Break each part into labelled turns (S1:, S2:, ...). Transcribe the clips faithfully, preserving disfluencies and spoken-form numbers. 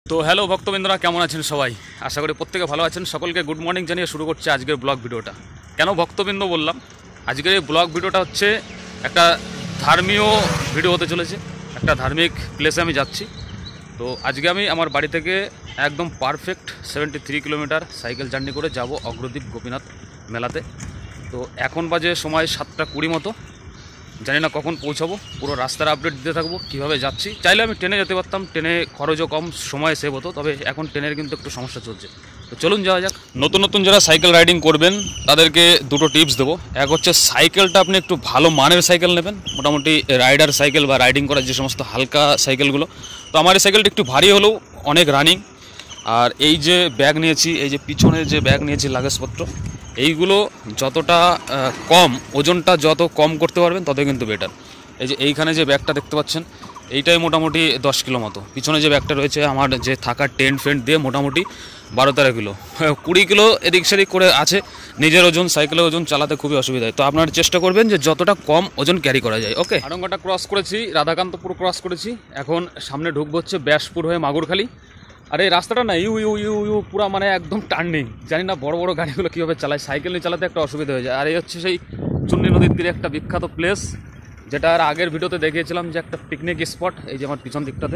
S1: তো হ্যালো ভক্তবৃন্দরা, কেমন আছেন সবাই? আশা করি প্রত্যেকে ভালো আছেন। সকলকে গুড মর্নিং জানিয়ে শুরু করছে আজকের ব্লগ ভিডিওটা। কেন ভক্তবৃন্দ বললাম? আজকের এই ব্লগ ভিডিওটা হচ্ছে একটা ধর্মীয় ভিডিও হতে চলেছে। একটা ধার্মিক প্লেসে আমি যাচ্ছি। তো আজকে আমি আমার বাড়ি থেকে একদম perfect seventy three kilometre cycle journey করে যাব অগ্রদ্বীপ গোপীনাথ মেলাতে। তো এখন বাজে সময় সাতটা কুড়ি মতো। জানি না কখন পৌঁছাবো, পুরো রাস্তার আপডেট দিতে থাকবো কীভাবে যাচ্ছি। চাইলে আমি ট্রেনে যেতে পারতাম, ট্রেনে খরচও কম, সময় সেভ হতো। তবে এখন ট্রেনের কিন্তু একটু সমস্যা চলছে। তো চলুন যাওয়া যাক। নতুন নতুন যারা সাইকেল রাইডিং করবেন তাদেরকে দুটো টিপস দেবো। এক হচ্ছে সাইকেলটা আপনি একটু ভালো মানের সাইকেল নেবেন, মোটামুটি রাইডার সাইকেল বা রাইডিং করার যে সমস্ত হালকা সাইকেলগুলো। তো আমার এই সাইকেলটা একটু ভারী হলেও অনেক রানিং। আর এই যে ব্যাগ নিয়েছি, এই যে পিছনে যে ব্যাগ নিয়েছি লাগেজপত্র, এইগুলো যতটা কম, ওজনটা যত কম করতে পারবেন তত কিন্তু বেটার। এই যে এইখানে যে ব্যাগটা দেখতে পাচ্ছেন, এইটাই মোটামুটি দশ কিলো মতো। পিছনে যে ব্যাগটা রয়েছে আমার যে থাকার টেন্ট ফেন্ট দিয়ে মোটামুটি বারো তেরো কিলো, কুড়ি কিলো এদিক সেদিক করে আছে। নিজের ওজন, সাইকেলের ওজন চালাতে খুবই অসুবিধা হয়। তো আপনারা চেষ্টা করবেন যে যতটা কম ওজন ক্যারি করা যায়। ওকে, আড়ঙ্গাটা ক্রস করেছি, রাধাকান্তপুর ক্রস করেছি, এখন সামনে ঢুকবো হচ্ছে ব্যাসপুর হয়ে মাগুরখালি। আর এই রাস্তাটা না ইউ ইউ ইউ ইউ পুরো মানে একদম টার্নিং। জানি না বড় বড় গাড়িগুলো কীভাবে চালায়, সাইকেল নিয়ে চালাতে একটা অসুবিধা হয়ে যায়। আর এই হচ্ছে সেই চুন্নি নদীর তীরে একটা বিখ্যাত প্লেস, যেটা আর আগের ভিডিওতে দেখিয়েছিলাম যে একটা পিকনিক স্পট, এই যে আমার পিছন দিকটাতে।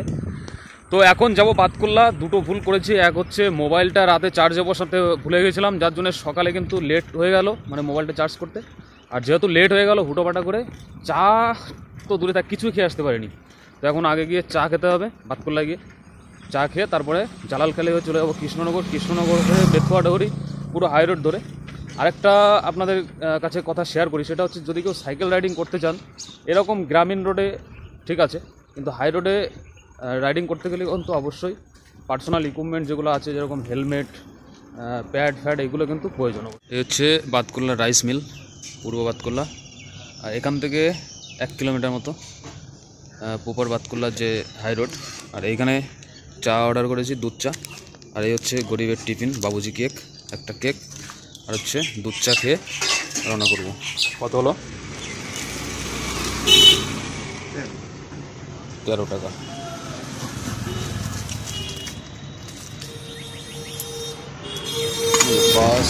S1: তো এখন যাব বাতকুল্লা। দুটো ভুল করেছি। এক হচ্ছে মোবাইলটা রাতে চার্জে বসাতে ভুলে গেছিলাম, যার জন্য সকালে কিন্তু লেট হয়ে গেল মানে মোবাইলটা চার্জ করতে। আর যেহেতু লেট হয়ে গেল, হুটোপাটা করে চা তো দূরে থাক, কিছুই খেয়ে আসতে পারিনি। তো এখন আগে গিয়ে চা খেতে হবে, বাতকুল্লা গিয়ে চা খেয়ে তারপরে জালালখালি হয়ে চলে যাবো কৃষ্ণনগর। কৃষ্ণনগর হয়ে বেথুয়া ডহরি পুরো হাই রোড ধরে। আরেকটা আপনাদের কাছে কথা শেয়ার করি, সেটা হচ্ছে যদি কেউ সাইকেল রাইডিং করতে চান, এরকম গ্রামীণ রোডে ঠিক আছে, কিন্তু হাই রোডে রাইডিং করতে গেলে কিন্তু অবশ্যই পার্সোনাল ইকুইপমেন্ট যেগুলো আছে, যেরকম হেলমেট, প্যাড ফ্যাড, এগুলো কিন্তু প্রয়োজন। এই হচ্ছে বাতকুল্লা রাইস মিল, পূর্ব বাতকুল্লা। আর এখান থেকে এক কিলোমিটার মতো প্রপার বাতকুল্লার যে হাই রোড। আর এইখানে চা অর্ডার করেছি, দুধ চা। আর এই হচ্ছে গরিবের টিফিন, বাবুজি কেক, একটা কেক। আর হচ্ছে দুধ চা খেয়ে রওনা করবো। কত হলো? তেরো টাকা। বাস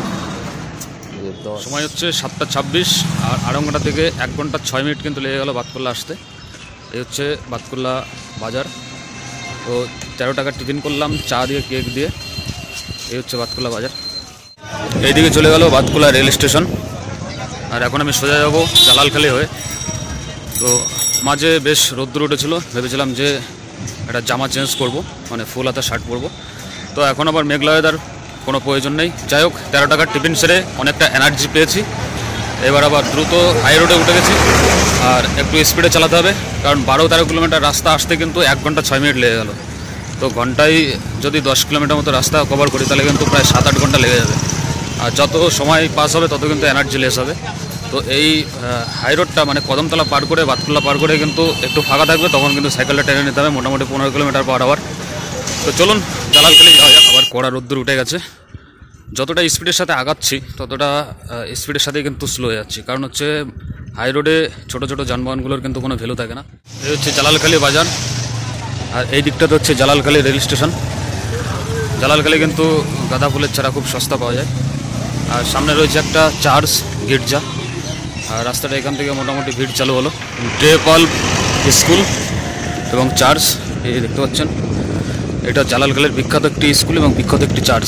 S1: সময় হচ্ছে সাতটা ছাব্বিশ। আর আড়ঙ্গাটা থেকে এক ঘন্টা ছয় মিনিট কিন্তু লেগে গেল বাতকুল্লা আসতে। এই হচ্ছে বাতকুল্লা বাজার। তো তেরো টাকার টিফিন করলাম চা দিয়ে, কেক দিয়ে। এই হচ্ছে বাতকুল্লা বাজার। এইদিকে চলে গেল বাতকুল্লা রেল স্টেশন। আর এখন আমি সোজা যাব জালালখালি হয়ে। তো মাঝে বেশ রোদ্দুর উঠেছিল, ভেবেছিলাম যে একটা জামা চেঞ্জ করব, মানে ফুল হাতা শার্ট পরবো। তো এখন আবার মেঘলা ওয়েদার, কোনো প্রয়োজন নেই। যাই হোক, তেরো টাকার টিফিন সেরে অনেকটা এনার্জি পেয়েছি। এবার আবার দ্রুত হাই রোডে উঠে গেছি। আর একটু স্পিডে চালাতে হবে, কারণ বারো তেরো কিলোমিটার রাস্তা আসতে কিন্তু এক ঘন্টা ছয় মিনিট লেগে গেল। তো ঘন্টায় যদি দশ কিলোমিটার মতো রাস্তা কভার করি, তাহলে কিন্তু প্রায় সাত আট ঘন্টা লেগে যাবে। আর যত সময় পাস হবে তত কিন্তু এনার্জি লেস হবে। তো এই হাই রোডটা মানে কদমতলা পার করে, বাতকুল্লা পার করে কিন্তু একটু ফাঁকা থাকবে, তখন কিন্তু সাইকেলটা টেনে নিতে হবে মোটামুটি পনেরো কিলোমিটার পার আওয়ার। তো চলুন জালালখালি যাওয়া যাক। আবার কড়া রোদ্দুর উঠে গেছে। যতটা স্পিডের সাথে আগাচ্ছি ততটা স্পিডের সাথে কিন্তু স্লো হয়ে যাচ্ছি, কারণ হচ্ছে হাই রোডে ছোটো ছোটো যানবাহনগুলোর কিন্তু কোনো ভ্যালু থাকে না। এই হচ্ছে জালালখালি বাজার। আর এই দিকটাতে হচ্ছে জালালখালি রেল স্টেশন। জালালখালি কিন্তু গাঁদা ফুলের চারা খুব সস্তা পাওয়া যায়। আর সামনে রয়েছে একটা চার্চ গির্জা। আর রাস্তাটা এখান থেকে মোটামুটি ভিড় চালু হলো। ডে পাল স্কুল এবং চার্চ, এই দেখতে পাচ্ছেন, এটা জালালখালির বিখ্যাত একটি স্কুল এবং বিখ্যাত একটি চার্চ।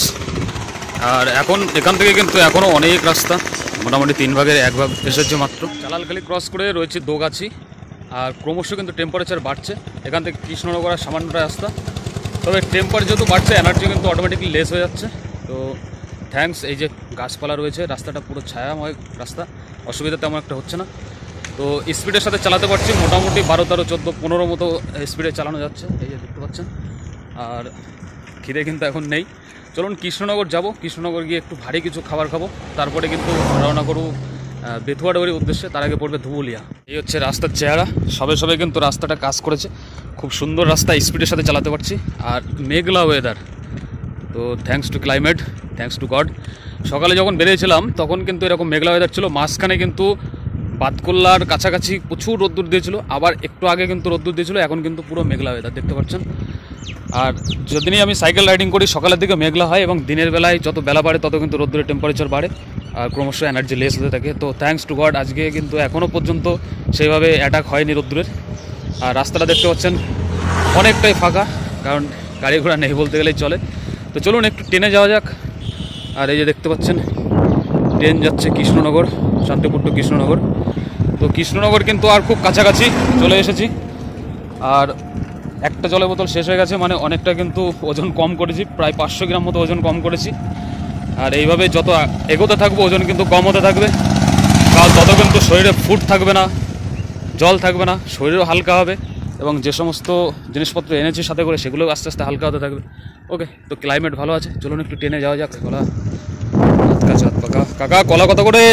S1: আর এখন এখান থেকে কিন্তু এখনও অনেক রাস্তা, মোটামুটি তিন ভাগের এক ভাগ এসেছে মাত্র। জালালখালি ক্রস করে রয়েছে দোগাছি। আর ক্রমশ কিন্তু টেম্পারেচার বাড়ছে। এখান থেকে কৃষ্ণনগর আর সামান্যটা রাস্তা। তবে টেম্পারেচার যেহেতু বাড়ছে, এনার্জি কিন্তু অটোমেটিকলি লেস হয়ে যাচ্ছে। তো থ্যাঙ্কস এই যে গাছপালা রয়েছে, রাস্তাটা পুরো ছায়াময় রাস্তা, অসুবিধা তেমন একটা হচ্ছে না। তো স্পিডের সাথে চালাতে পারছি, মোটামুটি বারো তেরো চোদ্দো পনেরো মতো স্পিডে চালানো যাচ্ছে, এই যে দেখতে পাচ্ছেন। আর খিদে কিন্তু এখন নেই। চলুন কৃষ্ণনগর যাব, কৃষ্ণনগর গিয়ে একটু ভারী কিছু খাবার খাবো, তারপরে কিন্তু রওনা করবো বেথুয়া ডহরির উদ্দেশ্যে। তার আগে পড়বে ধুবুলিয়া। এই হচ্ছে রাস্তার চেহারা। সবে সবে কিন্তু রাস্তাটা কাজ করেছে, খুব সুন্দর রাস্তা, স্পিডের সাথে চালাতে পারছি। আর মেঘলা ওয়েদার, তো thanks to climate, thanks to God. সকালে যখন বেরিয়েছিলাম তখন কিন্তু এরকম মেঘলা ওয়েদার ছিল, মাঝখানে কিন্তু বাতকুল্লার কাছাকাছি প্রচুর রোদ্দুর দিয়েছিল, আবার একটু আগে কিন্তু রোদ্দুর দিয়েছিল, এখন কিন্তু পুরো মেঘলা ওয়েদার দেখতে পাচ্ছেন। আর যদিনই আমি সাইকেল রাইডিং করি সকালের দিকে মেঘলা হয় এবং দিনের বেলায় যত বেলা বাড়ে তত কিন্তু রোদ্দুরের টেম্পারেচার বাড়ে আর ক্রমশ এনার্জি লেস হতে থাকে। তো থ্যাঙ্কস টু গড আজকে কিন্তু এখনও পর্যন্ত সেইভাবে অ্যাটাক হয়নি রোদ্দুরের। আর রাস্তাটা দেখতে পাচ্ছেন অনেকটাই ফাঁকা, কারণ গাড়ি ঘোড়া নেই বলতে গেলেই চলে। তো চলুন একটু ট্রেনে যাওয়া যাক। আর এই যে দেখতে পাচ্ছেন ট্রেন যাচ্ছে কৃষ্ণনগর, শান্তিপুর টু কৃষ্ণনগর। তো কৃষ্ণনগর কিন্তু আর খুব কাছাকাছি চলে এসেছি। আর একটা জলের বোতল শেষ হয়ে গেছে, মানে অনেকটা কিন্তু ওজন কম করেছি, প্রায় পাঁচশো গ্রাম মতো ওজন কম করেছি। আর এইভাবে যত এগোতে থাকবো ওজন কিন্তু কম হতে থাকবে, কারণ তত কিন্তু শরীরে ফুড থাকবে না, জল থাকবে না, শরীরও হালকা হবে এবং যে সমস্ত জিনিসপত্র এনেছি সাথে করে সেগুলো আস্তে আস্তে হালকা হতে থাকবে। ওকে, তো ক্লাইমেট ভালো আছে, চলুন একটু ট্রেনে যাওয়া যাক। কলা হাত কাছে হাত পাকা। কাকা কলা কত করে?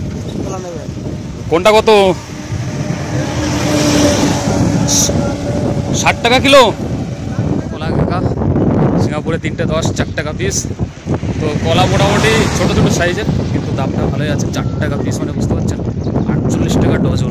S1: কোনটা কত? ষাট টাকা কিলো কলা কাকা। সিঙ্গাপুরে তিনটে দশ, চার টাকা পিস। তো কলা মোটামুটি ছোটো ছোটো সাইজের, কিন্তু দামটা ভালোই আছে। চার টাকা পিস মানে বুঝতে পারছেন, আটচল্লিশ টাকা ডজন।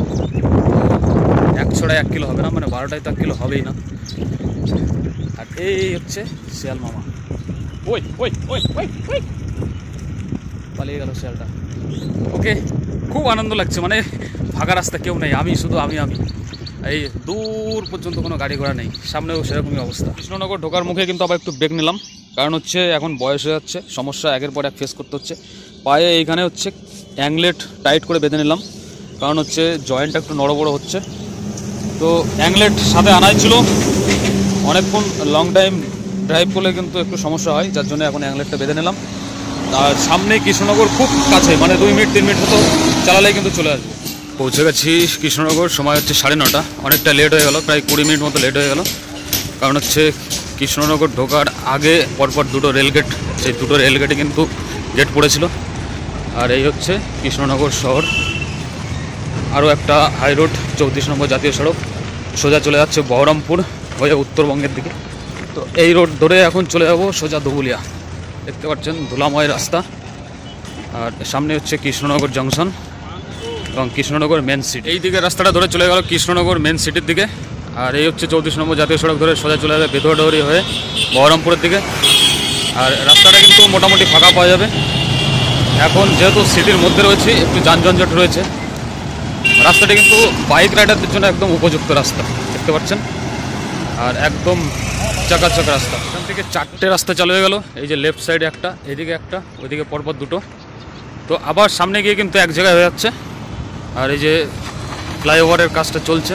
S1: এক ছড়ায় এক কিলো হবে না, মানে বারোটায় তো এক কিলো হবেই না। আর এই হচ্ছে শিয়াল মামা। ওই ওই ওই ওই ওই পালিয়ে গেল শিয়ালটা। ওকে, খুব আনন্দ লাগছে, মানে ফাঁকা রাস্তা কেউ নেই, আমি শুধু আমি আমি এই দূর পর্যন্ত কোনো গাড়ি ঘোড়া নেই, সামনেও সেরকমই অবস্থা। কৃষ্ণনগর ঢোকার মুখে কিন্তু আবার একটু ব্রেক নিলাম, কারণ হচ্ছে এখন বয়স হয়ে যাচ্ছে, সমস্যা একের পর এক ফেস করতে হচ্ছে। পায়ে এইখানে হচ্ছে অ্যাংলেট টাইট করে বেঁধে নিলাম, কারণ হচ্ছে জয়েন্টটা একটু নড় বড়ো হচ্ছে। তো অ্যাংলেট সাথে আনাই ছিল, অনেকক্ষণ লং টাইম ড্রাইভ করলে কিন্তু একটু সমস্যা হয়, যার জন্য এখন অ্যাংলেটটা বেঁধে নিলাম। আর সামনে কৃষ্ণনগর খুব কাছে, মানে দুই মিনিট তিন মিনিট মতো চালালেই কিন্তু চলে আসবে। পৌঁছে গেছি কৃষ্ণনগর, সময় হচ্ছে সাড়ে নটা, অনেকটা লেট হয়ে গেল, প্রায় কুড়ি মিনিট মতো লেট হয়ে গেল। কারণ হচ্ছে কৃষ্ণনগর ঢোকার আগে পরপর দুটো রেলগেট, সেই দুটো রেলগেটে কিন্তু গেট পড়েছিল। আর এই হচ্ছে কৃষ্ণনগর শহর। আরও একটা হাই রোড, চৌত্রিশ নম্বর জাতীয় সড়ক, সোজা চলে যাচ্ছে বহরমপুর হয়ে উত্তরবঙ্গের দিকে। তো এই রোড ধরে এখন চলে যাবো সোজা ধুবুলিয়া। দেখতে পাচ্ছেন ধুলাময় রাস্তা। আর সামনে হচ্ছে কৃষ্ণনগর জংশন এবং কৃষ্ণনগর মেন সিটি। এই দিকে রাস্তাটা ধরে চলে গেল কৃষ্ণনগর মেন সিটির দিকে। আর এই হচ্ছে চৌত্রিশ নম্বর জাতীয় সড়ক ধরে সোজা চলে যাবে বেতুয়াডহরি হয়ে বহরমপুরের দিকে। আর রাস্তাটা কিন্তু মোটামুটি ফাঁকা পাওয়া যাবে, এখন যেহেতু সিটির মধ্যে রয়েছে একটু যানজট রয়েছে। রাস্তাটি কিন্তু বাইক রাইডারদের জন্য একদম উপযুক্ত রাস্তা, দেখতে পাচ্ছেন। আর একদম চাকাচাক রাস্তা। এখান থেকে চারটে রাস্তা চালু হয়ে গেল, এই যে লেফট সাইডে একটা, এদিকে একটা, ওইদিকে পরপর দুটো। তো আবার সামনে গিয়ে কিন্তু এক জায়গায় হয়ে যাচ্ছে। আর এই যে ফ্লাইওভারের কাজটা চলছে।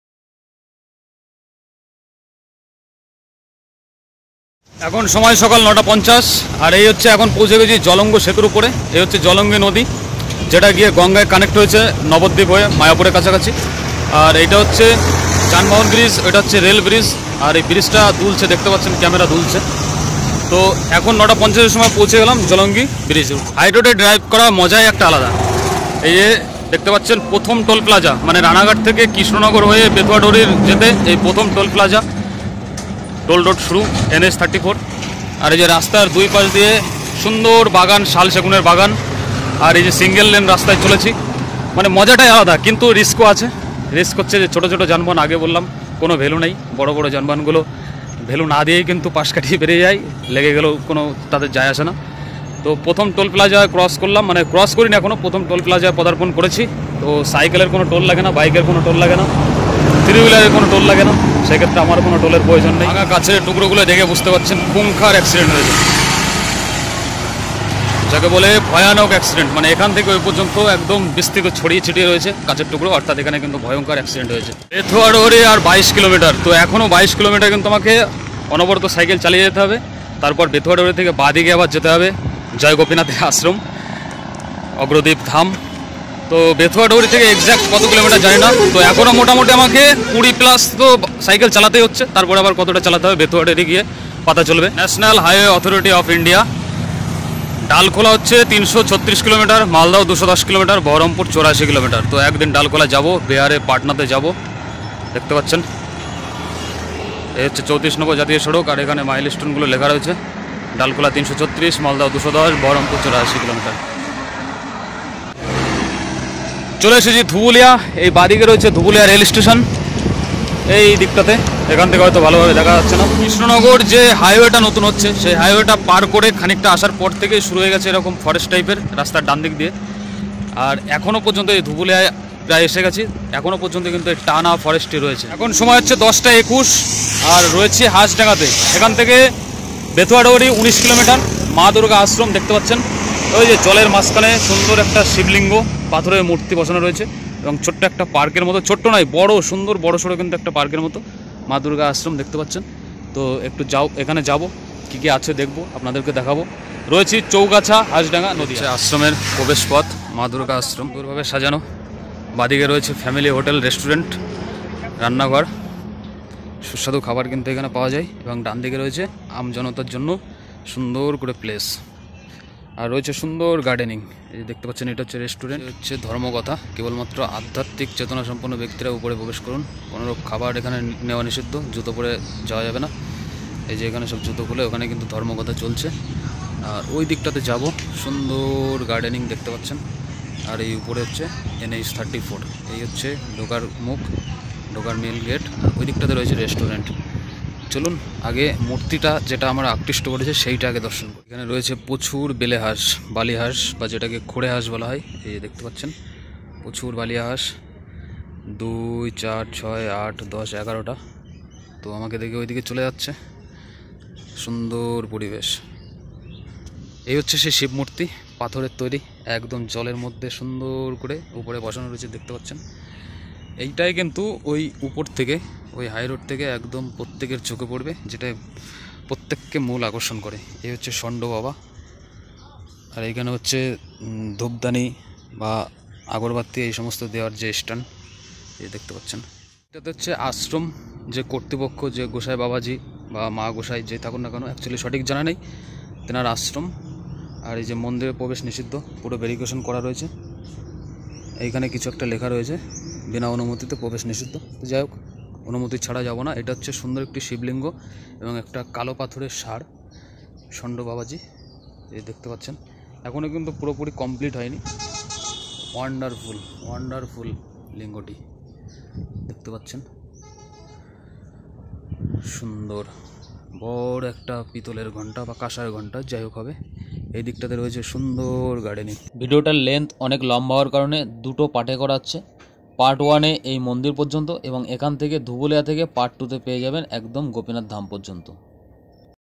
S1: এখন সময় সকাল নটা পঞ্চাশ। আর এই হচ্ছে এখন পৌঁছে গেছি জলঙ্গ সেতুর উপরে। এই হচ্ছে জলঙ্গি নদী, যেটা গিয়ে গঙ্গায় কানেক্ট হয়েছে নবদ্বীপ হয়ে মায়াপুরের কাছাকাছি। আর এইটা হচ্ছে যানবাহন ব্রিজ, এটা হচ্ছে রেল ব্রিজ। আর এই ব্রিজটা দুলছে, দেখতে পাচ্ছেন ক্যামেরা দুলছে। তো এখন নটা পঞ্চাশের সময় পৌঁছে গেলাম জলঙ্গি ব্রিজ। হাই রোডে ড্রাইভ করা মজাই একটা আলাদা। এই যে দেখতে পাচ্ছেন প্রথম টোল প্লাজা, মানে রানাঘাট থেকে কৃষ্ণনগর হয়ে বেতুয়াডহরির যেতে এই প্রথম টোল প্লাজা, টোল রোড শুরু এন এইচ থার্টি ফোর। আর এই যে রাস্তার দুই পাশ দিয়ে সুন্দর বাগান, শাল সেগুনের বাগান। আর এই যে সিঙ্গেল লেন রাস্তায় চলেছি, মানে মজাটাই আলাদা, কিন্তু রিস্কও আছে। রিস্ক হচ্ছে যে ছোটো ছোটো যানবাহন, আগে বললাম কোনো ভ্যালু নেই, বড় বড় যানবাহনগুলো ভ্যালু না দিয়েই কিন্তু পাশ কাটিয়ে বেরিয়ে যায়, লেগে গেলেও কোনো তাদের যায় আসে না। তো প্রথম টোল প্লাজা ক্রস করলাম, মানে ক্রস করিনি এখনও, প্রথম টোল প্লাজায় পদার্পণ করেছি। তো সাইকেলের কোনো টোল লাগে না, বাইকের কোনো টোল লাগে না, থ্রি হুইলারের কোনো টোল লাগে না, সেক্ষেত্রে আমার কোনো টোলের প্রয়োজন নেই। আগা কাছের টুকরোগুলো দেখে বুঝতে পারছেন খুঙ্খার অ্যাক্সিডেন্ট হয়েছে, যাকে বলে ভয়ানক অ্যাক্সিডেন্ট। মানে এখান থেকে ওই পর্যন্ত একদম বিস্তৃত ছড়িয়ে ছিটিয়ে রয়েছে কাছের টুকরো, অর্থাৎ এখানে কিন্তু ভয়ঙ্কর অ্যাক্সিডেন্ট হয়েছে। বেতুয়াডহরি আর বাইশ কিলোমিটার, তো এখনও বাইশ কিলোমিটার কিন্তু আমাকে অনবরত সাইকেল চালিয়ে যেতে হবে। তারপর বেতুয়াডহরি থেকে বাদিকে আবার যেতে হবে জয় গোপীনাথের আশ্রম, অগ্রদ্বীপ ধাম। তো বেতুয়াডহরি থেকে এক্স্যাক্ট কত কিলোমিটার জানি না। তো এখনও মোটামুটি আমাকে কুড়ি প্লাস তো সাইকেল চালাতেই হচ্ছে, তারপরে আবার কতটা চালাতে হবে বেতুয়াডহরি গিয়ে পাতা চলবে। National Highway Authority of India. Dalkhola হচ্ছে তিনশো ছত্রিশ কিলোমিটার, মালদাও দুশো দশ কিলোমিটার, বহরমপুর চৌরাশি কিলোমিটার। তো একদিন ডালখোলা যাব, বিহারে পাটনাতে যাব, দেখতে পাচ্ছেন। এই হচ্ছে চৌত্রিশ নম্বর জাতীয় সড়ক, আর এখানে মাইল স্টোনগুলো লেখা রয়েছে। ডালখোলা তিনশো ছত্রিশ, মালদাও দুশো দশ, বহরমপুর চৌরাশি কিলোমিটার। চলে এসেছি ধুবুলিয়া। এই বাদিকে রয়েছে ধুবুলিয়া রেল স্টেশন। এই দিকটাতে, এখান থেকে হয়তো ভালোভাবে দেখা যাচ্ছে না। কৃষ্ণনগর যে হাইওয়েটা নতুন হচ্ছে, সেই হাইওয়েটা পার করে খানিকটা আসার পর থেকে শুরু হয়ে গেছে এরকম ফরেস্ট টাইপের রাস্তার ডান দিক দিয়ে। আর এখনও পর্যন্ত এই ধুবুলিয়ায় প্রায় এসে গেছি, এখনও পর্যন্ত কিন্তু এই টানা ফরেস্টই রয়েছে। এখন সময় হচ্ছে দশটা একুশ, আর রয়েছে হাঁসডাঙ্গাতে। এখান থেকে বেতুয়াডৌরি উনিশ কিলোমিটার। মা দুর্গা আশ্রম দেখতে পাচ্ছেন, ওই যে জলের মাঝখানে সুন্দর একটা শিবলিঙ্গ, পাথরের মূর্তি বসানো রয়েছে, এবং ছোট্ট একটা পার্কের মতো, ছোট্ট নয় বড়, সুন্দর বড় সড়ো কিন্তু একটা পার্কের মতো মা দুর্গা আশ্রম দেখতে পাচ্ছেন। তো একটু যাও, এখানে যাব, কী কী আছে দেখবো, আপনাদেরকে দেখাবো। রয়েছে চৌগাছা হাঁসডাঙ্গা নদী আশ্রমের প্রবেশ পথ, মা দুর্গা আশ্রম সুন্দরভাবে সাজানো। বাদিকে রয়েছে ফ্যামিলি হোটেল রেস্টুরেন্ট, রান্নাঘর, সুস্বাদু খাবার কিন্তু এখানে পাওয়া যায়। এবং ডান দিকে রয়েছে আমজনতার জন্য সুন্দর করে প্লেস, আর রয়েছে সুন্দর গার্ডেনিং। এই দেখতে পাচ্ছেন, এটা হচ্ছে রেস্টুরেন্ট, হচ্ছে ধর্মকথা। কেবলমাত্র আধ্যাত্মিক চেতনা সম্পন্ন ব্যক্তিরা উপরে প্রবেশ করুন। কোনো খাবার এখানে নেওয়া নিষিদ্ধ, জুতো পরে যাওয়া যাবে না। এই যে এখানে সব জুতো খুলে, ওখানে কিন্তু ধর্মকথা চলছে। আর ওই দিকটাতে যাব, সুন্দর গার্ডেনিং দেখতে পাচ্ছেন। আর এই উপরে হচ্ছে এনএইচ থার্টি ফোর, এই হচ্ছে ঢোকার মুখ, ঢোকার মেল গেট। আর ওই দিকটাতে রয়েছে রেস্টুরেন্ট। চলুন আগে মূর্তিটা যেটা আমার আকৃষ্ট করেছে সেইটা আগে দর্শন করি। এখানে রয়েছে প্রচুর বেলে হাঁস, বালি হাঁস, বা যেটাকে খোড়ে হাঁস বলা হয়। এই যে দেখতে পাচ্ছেন প্রচুর বালিয়া হাঁস, দুই চার ছয় আট দশ এগারোটা। তো আমাকে দেখে ওইদিকে চলে যাচ্ছে, সুন্দর পরিবেশ। এই হচ্ছে সেই শিব মূর্তি, পাথরের তৈরি, একদম জলের মধ্যে সুন্দর করে উপরে বসানো রয়েছে দেখতে পাচ্ছেন। এইটাই কিন্তু ওই উপর থেকে, ওই হাই রোড থেকে একদম প্রত্যেকের চোখে পড়বে, যেটা প্রত্যেককে মূল আকর্ষণ করে। এই হচ্ছে ষণ্ড বাবা। আর এইখানে হচ্ছে ধূপদানি বা আগরবাতি এই সমস্ত দেওয়ার যে স্ট্যান্ড, এই দেখতে পাচ্ছেন। এটাতে হচ্ছে আশ্রম যে কর্তৃপক্ষ, যে গোসাই বাবাজি বা মা গোসাই যে থাকুন না কেন, অ্যাকচুয়ালি সঠিক জানা নেই, তেনার আশ্রম। আর এই যে মন্দিরে প্রবেশ নিষিদ্ধ, পুরো ভেরিফিকেশন করা রয়েছে। এইখানে কিছু একটা লেখা রয়েছে, বিনা অনুমতিতে প্রবেশ নিষিদ্ধ। তো যাই হোক, অনুমতি ছাড়া যাব না। এটা হচ্ছে সুন্দর একটি শিবলিঙ্গ এবং একটা কালো পাথরের সার, ষণ্ড বাবাজি, এই দেখতে পাচ্ছেন। এখনও কিন্তু পুরোপুরি কমপ্লিট হয়নি। ওয়ান্ডারফুল ওয়ান্ডারফুল লিঙ্গটি দেখতে পাচ্ছেন, সুন্দর বড় একটা পিতলের ঘন্টা বা কাঁসার ঘন্টা, যাই হোক হবে। এই দিকটাতে রয়েছে সুন্দর গার্ডেনিং। ভিডিওটার লেন্থ অনেক লম্বা হওয়ার কারণে দুটো পার্টে করা হচ্ছে। পার্ট ওয়ানে এই মন্দির পর্যন্ত, এবং এখান থেকে ধুবুলিয়া থেকে পার্ট টুতে পেয়ে যাবেন একদম গোপীনাথ ধাম পর্যন্ত।